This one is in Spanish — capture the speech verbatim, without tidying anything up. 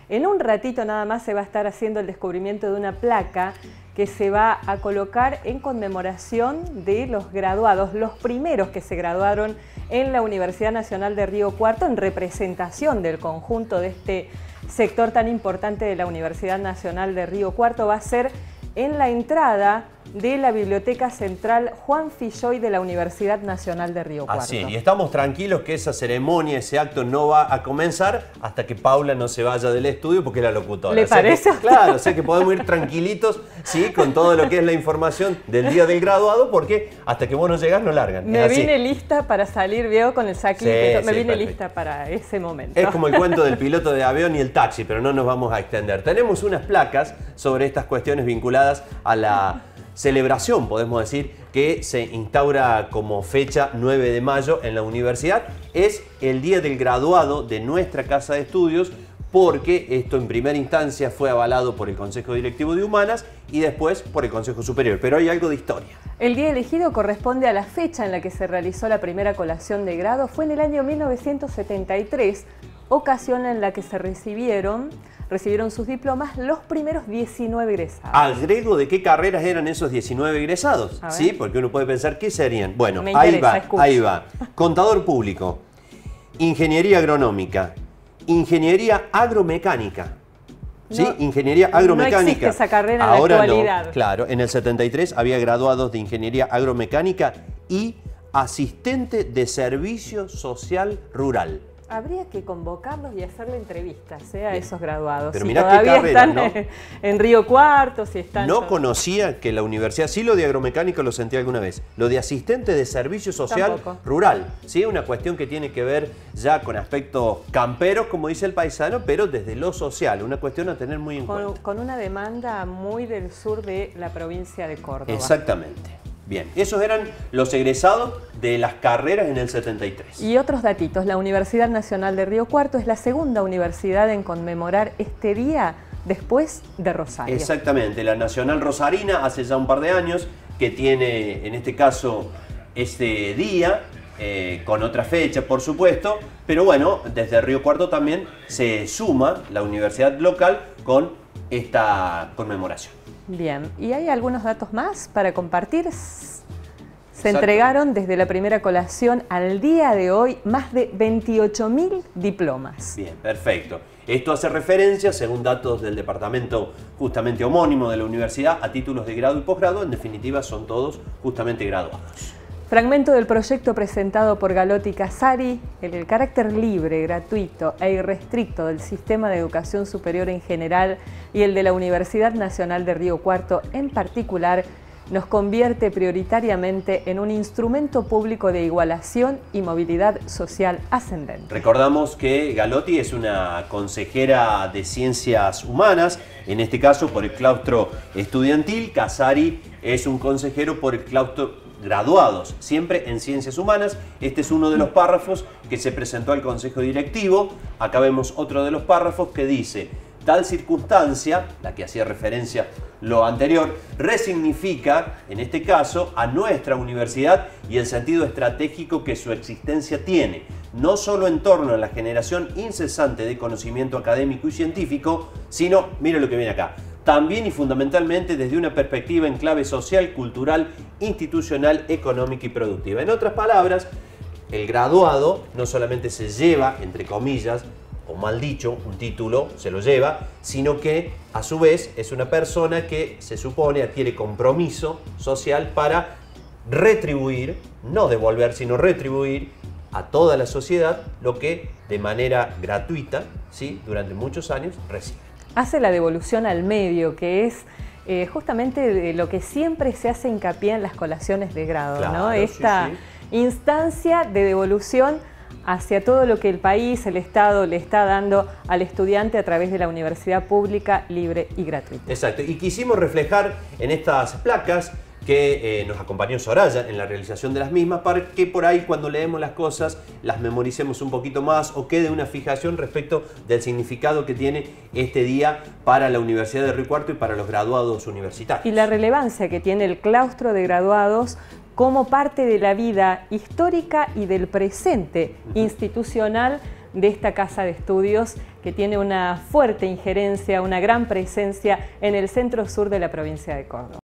En un ratito nada más se va a estar haciendo el descubrimiento de una placa que se va a colocar en conmemoración de los graduados, los primeros que se graduaron en la Universidad Nacional de Río Cuarto, en representación del conjunto de este sector tan importante de la Universidad Nacional de Río Cuarto. Va a ser en la entrada de la Biblioteca Central Juan Filloy de la Universidad Nacional de Río Cuarto. Así, y estamos tranquilos que esa ceremonia, ese acto no va a comenzar hasta que Paula no se vaya del estudio porque es la locutora. ¿Le o sea parece? Que, claro, o sea que podemos ir tranquilitos, sí, con todo lo que es la información del día del graduado, porque hasta que vos no llegás no largan. Me vine lista para salir, veo, con el saquito, sí, me sí, vine perfecto. lista para ese momento. Es como el cuento del piloto de avión y el taxi, pero no nos vamos a extender. Tenemos unas placas sobre estas cuestiones vinculadas a la celebración, podemos decir, que se instaura como fecha nueve de mayo en la universidad. Es el día del graduado de nuestra casa de estudios, porque esto en primera instancia fue avalado por el Consejo Directivo de Humanas y después por el Consejo Superior. Pero hay algo de historia. El día elegido corresponde a la fecha en la que se realizó la primera colación de grado. Fue en el año mil novecientos setenta y tres, ocasión en la que se recibieron recibieron sus diplomas los primeros diecinueve egresados. Agrego de qué carreras eran esos diecinueve egresados, ¿sí? Porque uno puede pensar, ¿qué serían? Bueno, Me ahí interesa, va, escucha. ahí va. Contador público, ingeniería agronómica, ingeniería agromecánica. ¿Sí? No, ingeniería agromecánica. No existe esa carrera en Ahora la actualidad. No, claro, en el setenta y tres había graduados de ingeniería agromecánica y asistente de servicio social rural. Habría que convocarlos y hacerle entrevistas ¿eh? a Bien. esos graduados. Pero si mirá todavía qué carrera, están ¿no? en, en Río Cuarto, si están... No conocía que la universidad, sí, lo de agromecánico lo sentí alguna vez, lo de asistente de servicio social Tampoco. rural, ¿sí? Una cuestión que tiene que ver ya con aspectos camperos, como dice el paisano, pero desde lo social, una cuestión a tener muy en con, cuenta. Con una demanda muy del sur de la provincia de Córdoba. Exactamente. Bien, esos eran los egresados de las carreras en el setenta y tres. Y otros datitos, la Universidad Nacional de Río Cuarto es la segunda universidad en conmemorar este día después de Rosario. Exactamente, la Nacional Rosarina hace ya un par de años que tiene en este caso este día, eh, con otra fecha por supuesto, pero bueno, desde Río Cuarto también se suma la universidad local con esta conmemoración. Bien, ¿y hay algunos datos más para compartir? Se entregaron desde la primera colación al día de hoy más de veintiocho mil diplomas. Bien, perfecto. Esto hace referencia, según datos del departamento justamente homónimo de la universidad, a títulos de grado y posgrado. En definitiva, son todos justamente graduados. Fragmento del proyecto presentado por Galotti y Casari, el carácter libre, gratuito e irrestricto del sistema de educación superior en general y el de la Universidad Nacional de Río Cuarto en particular, nos convierte prioritariamente en un instrumento público de igualación y movilidad social ascendente. Recordamos que Galotti es una consejera de Ciencias Humanas, en este caso por el claustro estudiantil. Casari es un consejero por el claustro graduados, siempre en Ciencias Humanas. Este es uno de los párrafos que se presentó al Consejo Directivo. Acá vemos otro de los párrafos que dice: tal circunstancia, la que hacía referencia lo anterior, resignifica, en este caso, a nuestra universidad y el sentido estratégico que su existencia tiene, no solo en torno a la generación incesante de conocimiento académico y científico, sino, mire lo que viene acá, también y fundamentalmente desde una perspectiva en clave social, cultural, institucional, económica y productiva. En otras palabras, el graduado no solamente se lleva, entre comillas, o mal dicho, un título, se lo lleva, sino que a su vez es una persona que se supone adquiere compromiso social para retribuir, no devolver, sino retribuir a toda la sociedad lo que de manera gratuita, ¿sí?, durante muchos años recibe. Hace la devolución al medio, que es eh, justamente de lo que siempre se hace hincapié en las colaciones de grado, claro, ¿no? Esta sí, sí. instancia de devolución hacia todo lo que el país, el Estado le está dando al estudiante a través de la universidad pública, libre y gratuita. Exacto, y quisimos reflejar en estas placas que eh, nos acompañó Soraya en la realización de las mismas, para que por ahí cuando leemos las cosas las memoricemos un poquito más o quede una fijación respecto del significado que tiene este día para la Universidad de Río Cuarto y para los graduados universitarios. Y la relevancia que tiene el claustro de graduados como parte de la vida histórica y del presente uh-huh. institucional de esta casa de estudios que tiene una fuerte injerencia, una gran presencia en el centro sur de la provincia de Córdoba.